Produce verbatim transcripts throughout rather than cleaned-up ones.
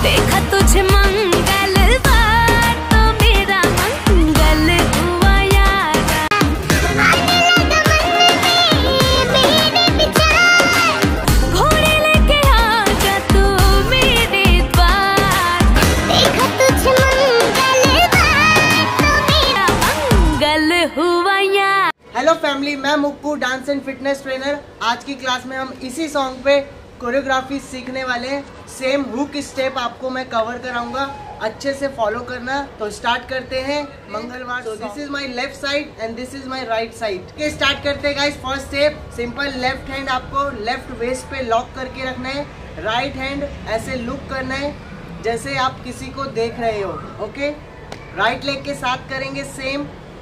देखा तुझे मंगलवार तो मेरा मंगल हुआ यारा। आने लगा मन में मेरे विचार, घोड़े लेके आजा तू मेरे द्वार। देखा तुझे मंगलवार तो मेरा मंगल हुआ यार। हेलो फैमिली, मैं Mukku, dance and fitness trainer. आज की क्लास में हम इसी सॉन्ग पे कोरियोग्राफी सीखने वाले हैं। सेम हुक स्टेप आपको मैं कवर कराऊंगा, अच्छे से फॉलो करना। तो स्टार्ट करते हैं मंगलवार। तो this is my left side and this is my right side. Okay start करते हैं guys. First step simple, left hand आपको लेफ्ट वेस्ट पे लॉक करके रखना है, राइट हैंड ऐसे लुक करना है जैसे आप किसी को देख रहे हो। ओके, राइट लेग के साथ करेंगे same,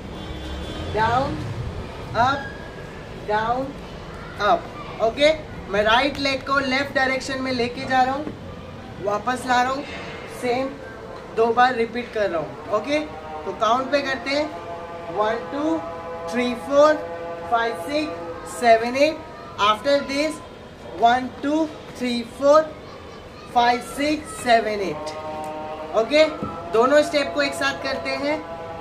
down up down up. Okay, मैं राइट लेग को लेफ्ट डायरेक्शन में लेके जा रहा हूँ, वापस ला रहा हूँ, सेम दो बार रिपीट कर रहा हूँ। ओके, तो काउंट पे करते हैं, one two three four five six seven eight. After this one two three four five six seven eight. Okay, दोनों स्टेप को एक साथ करते हैं,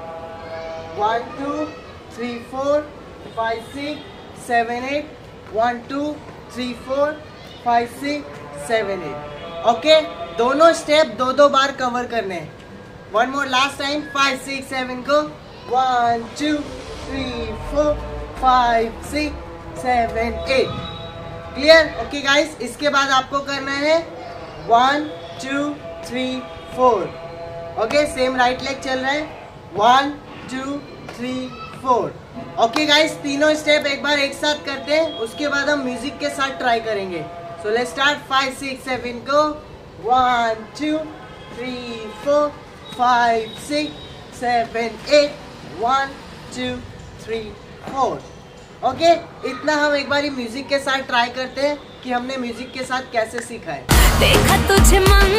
one two three four five six seven eight, one two three four five six seven eight. Okay, दोनों step दो दो बार कवर करने हैं। One more last time, five six seven को, one two three four five six seven eight. Clear? Okay guys, इसके बाद आपको करना है one two three four. Okay, same right leg चल रहा है, one two three four. Okay guys, तीनों स्टेप एक बार एक साथ करते हैं, उसके बाद हम म्यूजिक के साथ ट्राई करेंगे। So let's start. Five six seven को, one two three four five six seven eight, one two three four. Okay, इतना हम एक बार म्यूजिक के साथ ट्राई करते हैं कि हमने म्यूजिक के साथ कैसे सीखा है। देखा तुझे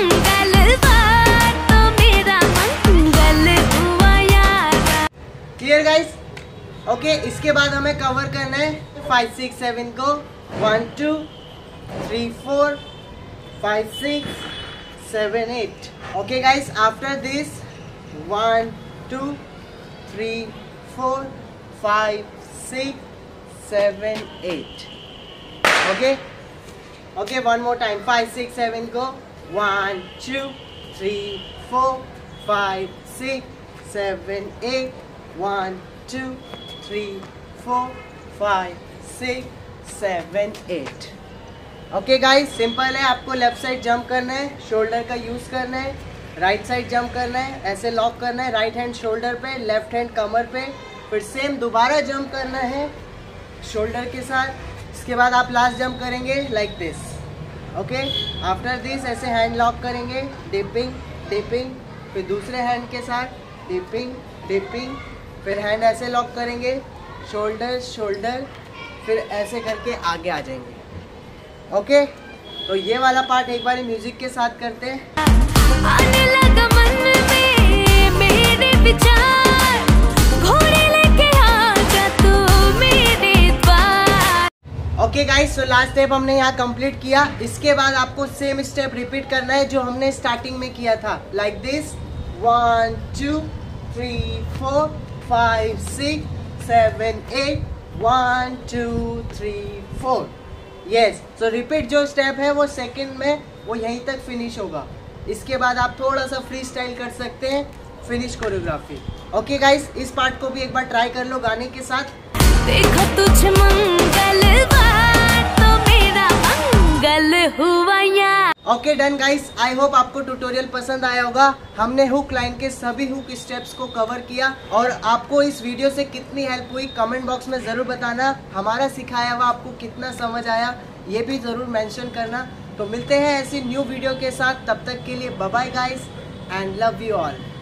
मंगलवार तो मेरा मंगल हुआ यारा। Clear guys? ओके, इसके बाद हमें कवर करना है फाइव सिक्स सेवन को, one two three four five six seven eight. Okay guys, after this one two three four five six seven eight. Okay okay, one more time, five six seven को, one two three four five six seven eight, one two three four five six seven eight. Okay guys, simple है। आपको left side jump करना है, shoulder का use करना है, right side jump करना है, ऐसे लॉक करना है, राइट हैंड शोल्डर पे, लेफ्ट हैंड कमर पे, फिर सेम दोबारा जंप करना है शोल्डर के साथ। इसके बाद आप लास्ट जंप करेंगे like this. Okay, after this ऐसे हैंड लॉक करेंगे, डिपिंग डिपिंग, फिर दूसरे हैंड के साथ डिपिंग डिपिंग, फिर हैंड ऐसे लॉक करेंगे, शोल्डर शोल्डर, फिर ऐसे करके आगे आ जाएंगे। ओके, तो ये वाला पार्ट एक बार म्यूजिक के साथ करते हैं। आने लगा मन में मेरे विचार, घोड़े लेके आजा तू मेरे द्वार। Okay guys, so last step हमने यहाँ कंप्लीट किया। इसके बाद आपको सेम स्टेप रिपीट करना है जो हमने स्टार्टिंग में किया था, like this, one two three four five six seven eight, one two three four. Yes, so repeat जो स्टेप है वो सेकंड में वो यहीं तक फिनिश होगा। इसके बाद आप थोड़ा सा फ्री स्टाइल कर सकते हैं, फिनिश कोरियोग्राफी। ओके गाइस, इस पार्ट को भी एक बार ट्राई कर लो गाने के साथ। देखा तुझे मंगलवार तो मेरा मंगल हुआ यार। Okay done guys, I hope आपको ट्यूटोरियल पसंद आया होगा। हमने हुक लाइन के सभी हुक स्टेप्स को कवर किया, और आपको इस वीडियो से कितनी हेल्प हुई कमेंट बॉक्स में ज़रूर बताना। हमारा सिखाया हुआ आपको कितना समझ आया ये भी ज़रूर मेंशन करना। तो मिलते हैं ऐसी न्यू वीडियो के साथ, तब तक के लिए bye bye guys and love you all.